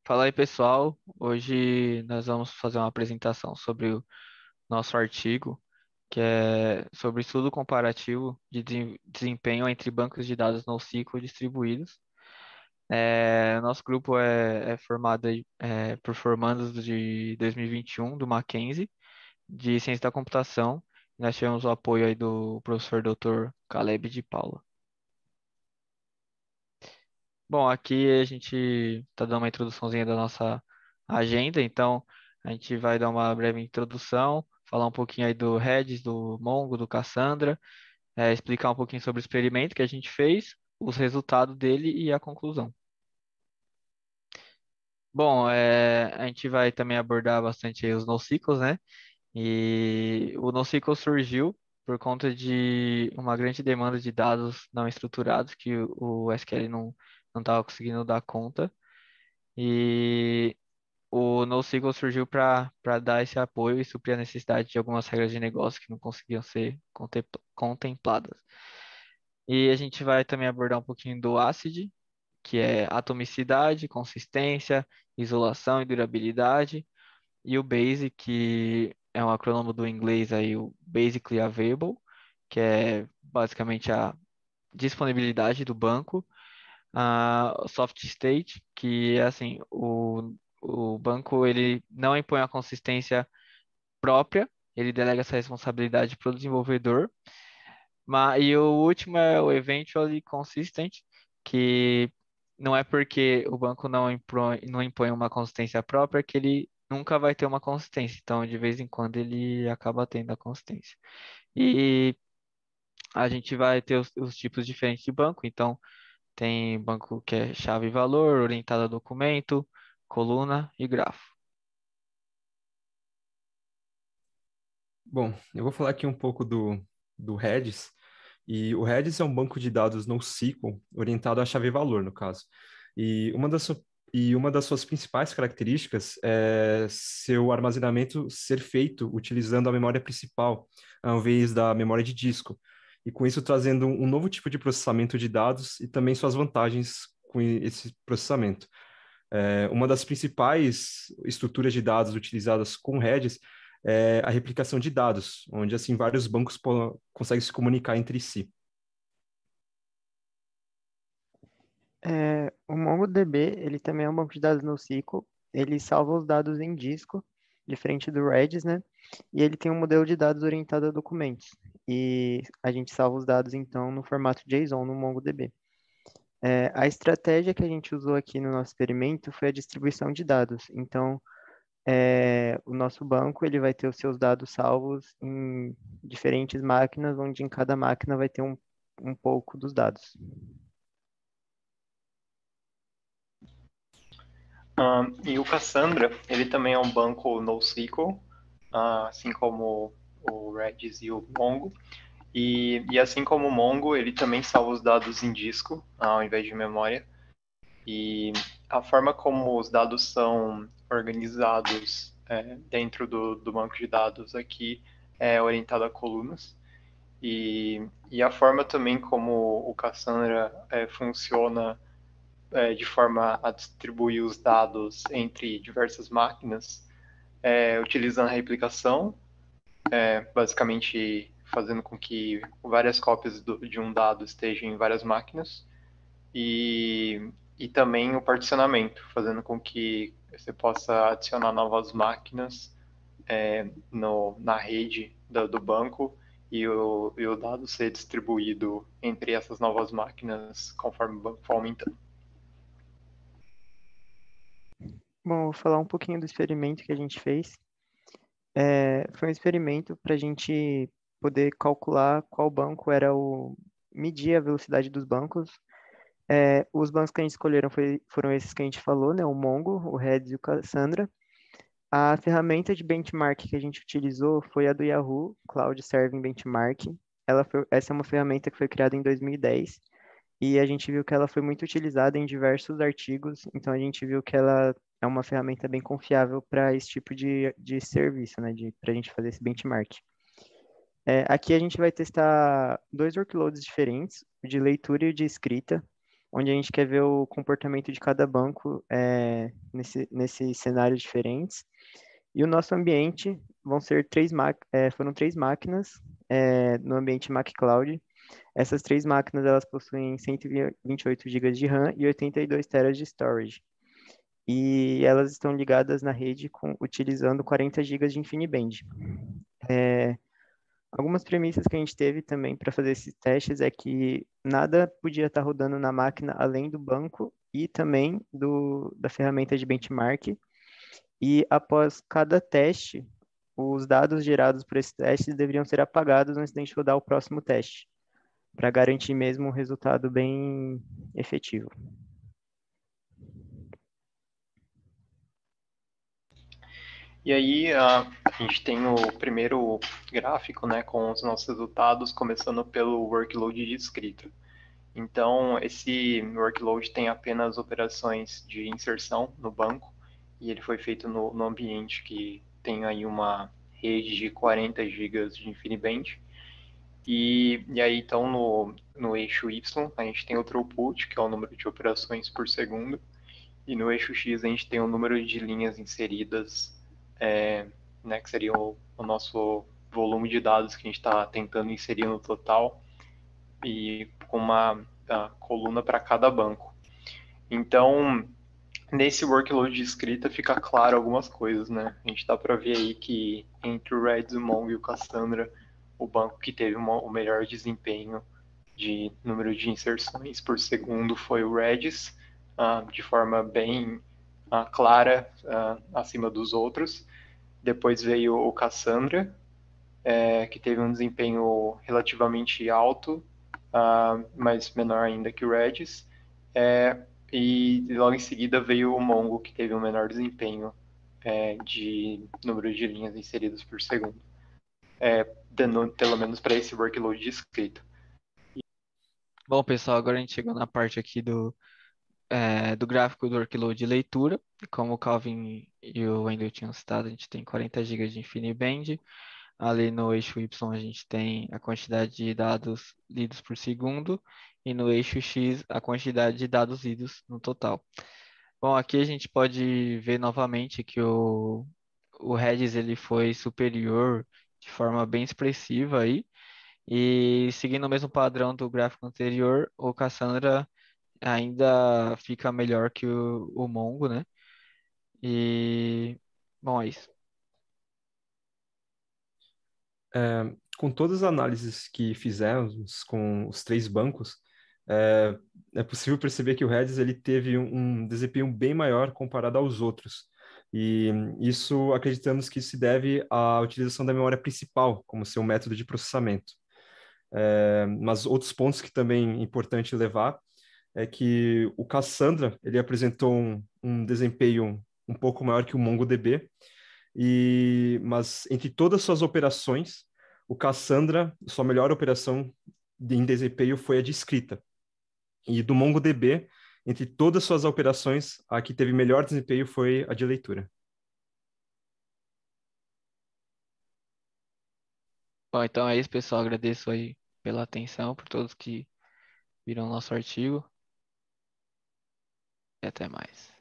Fala aí, pessoal. Hoje nós vamos fazer uma apresentação sobre o nosso artigo, que é sobre estudo comparativo de desempenho entre bancos de dados NoSQL distribuídos. Nosso grupo é formado por formandos de 2021 do Mackenzie, de Ciência da Computação. Nós tivemos o apoio aí do professor Dr. Caleb de Paula. Bom, aqui a gente está dando uma introduçãozinha da nossa agenda, então a gente vai dar uma breve introdução, falar um pouquinho aí do Redis, do Mongo, do Cassandra, explicar um pouquinho sobre o experimento que a gente fez, os resultados dele e a conclusão. Bom, a gente vai também abordar bastante aí os NoSQLs, né? E o NoSQL surgiu por conta de uma grande demanda de dados não estruturados que o SQL não estava conseguindo dar conta. E o NoSQL surgiu para dar esse apoio e suprir a necessidade de algumas regras de negócio que não conseguiam ser contempladas. E a gente vai também abordar um pouquinho do ACID, que é atomicidade, consistência, isolação e durabilidade, e o BASIC, que é um acrônimo do inglês aí, o Basically Available, que é basicamente a disponibilidade do banco, a soft state, que é assim, o banco ele não impõe a consistência própria, ele delega essa responsabilidade para o desenvolvedor. E o último é o eventually consistent, que não é porque o banco não impõe uma consistência própria que ele nunca vai ter uma consistência. Então, de vez em quando, ele acaba tendo a consistência. E a gente vai ter os tipos diferentes de banco. Então, tem banco que é chave e valor, orientado a documento, coluna e grafo. Bom, eu vou falar aqui um pouco do Redis. E o Redis é um banco de dados NoSQL orientado à chave-valor, no caso. E uma das suas principais características é seu armazenamento ser feito utilizando a memória principal, ao invés da memória de disco. E com isso trazendo um novo tipo de processamento de dados e também suas vantagens com esse processamento. Uma das principais estruturas de dados utilizadas com Redis é a replicação de dados, onde assim vários bancos conseguem se comunicar entre si. O MongoDB, ele também é um banco de dados NoSQL. Ele salva os dados em disco, diferente do Redis, né? E ele tem um modelo de dados orientado a documentos. E a gente salva os dados, então, no formato JSON no MongoDB. A estratégia que a gente usou aqui no nosso experimento foi a distribuição de dados. Então, o nosso banco ele vai ter os seus dados salvos em diferentes máquinas, onde em cada máquina vai ter um pouco dos dados. E o Cassandra, ele também é um banco NoSQL, assim como o Redis e o Mongo. E assim como o Mongo, ele também salva os dados em disco, ao invés de memória. E a forma como os dados são organizados dentro do banco de dados aqui é orientada a colunas. E a forma também como o Cassandra funciona de forma a distribuir os dados entre diversas máquinas, utilizando a replicação, basicamente fazendo com que várias cópias de um dado estejam em várias máquinas, e também o particionamento, fazendo com que você possa adicionar novas máquinas na rede do banco e o dado ser distribuído entre essas novas máquinas conforme o banco for aumentando. Bom, vou falar um pouquinho do experimento que a gente fez. Foi um experimento para a gente poder calcular qual banco medir a velocidade dos bancos. Os bancos que a gente escolheram foram esses que a gente falou, né? O Mongo, o Redis e o Cassandra. A ferramenta de benchmark que a gente utilizou foi a do Yahoo Cloud Serving Benchmark. Essa é uma ferramenta que foi criada em 2010 e a gente viu que ela foi muito utilizada em diversos artigos, então a gente viu que ela é uma ferramenta bem confiável para esse tipo de serviço, né, para a gente fazer esse benchmark. Aqui a gente vai testar dois workloads diferentes, o de leitura e o de escrita, onde a gente quer ver o comportamento de cada banco nesses cenários diferentes. E o nosso ambiente foram três máquinas no ambiente Mac Cloud. Essas três máquinas elas possuem 128 GB de RAM e 82 TB de storage. E elas estão ligadas na rede utilizando 40 GB de InfiniBand. Algumas premissas que a gente teve também para fazer esses testes é que nada podia estar rodando na máquina além do banco e também da ferramenta de benchmark. E após cada teste, os dados gerados por esses testes deveriam ser apagados antes de a gente rodar o próximo teste, para garantir mesmo um resultado bem efetivo. E aí a gente tem o primeiro gráfico, né, com os nossos resultados, começando pelo workload de escrita. Então, esse workload tem apenas operações de inserção no banco, e ele foi feito no ambiente que tem aí uma rede de 40 GB de InfiniBand. E aí, então, no eixo Y, a gente tem o throughput, que é o número de operações por segundo, e no eixo X a gente tem o número de linhas inseridas, né, que seria o nosso volume de dados que a gente está tentando inserir no total, e com uma coluna para cada banco. Então, nesse workload de escrita fica claro algumas coisas, né? A gente dá para ver aí que entre o Redis, o Mongo e o Cassandra, o banco que teve o melhor desempenho de número de inserções por segundo foi o Redis, de forma bem clara, acima dos outros. Depois veio o Cassandra, que teve um desempenho relativamente alto, mas menor ainda que o Redis. E logo em seguida veio o Mongo, que teve um menor desempenho de número de linhas inseridas por segundo, pelo menos para esse workload de escrita. Bom, pessoal, agora a gente chegou na parte aqui do gráfico do workload de leitura. Como o Calvin e o Wendel tinham citado, a gente tem 40 GB de InfiniBand. Ali no eixo Y a gente tem a quantidade de dados lidos por segundo e no eixo X a quantidade de dados lidos no total. Bom, aqui a gente pode ver novamente que o Redis ele foi superior de forma bem expressiva aí. E seguindo o mesmo padrão do gráfico anterior, o Cassandra ainda fica melhor que o Mongo, né? E, bom, é isso. Com todas as análises que fizemos com os três bancos, é, é possível perceber que o Redis ele teve um desempenho bem maior comparado aos outros. E isso acreditamos que se deve à utilização da memória principal como seu método de processamento. Mas outros pontos que também é importante levar é que o Cassandra ele apresentou um desempenho um pouco maior que o MongoDB, mas entre todas as suas operações, o Cassandra, sua melhor operação em desempenho foi a de escrita. E do MongoDB, entre todas as suas operações, a que teve melhor desempenho foi a de leitura. Bom, então é isso, pessoal. Agradeço aí pela atenção, por todos que viram nosso artigo. E até mais.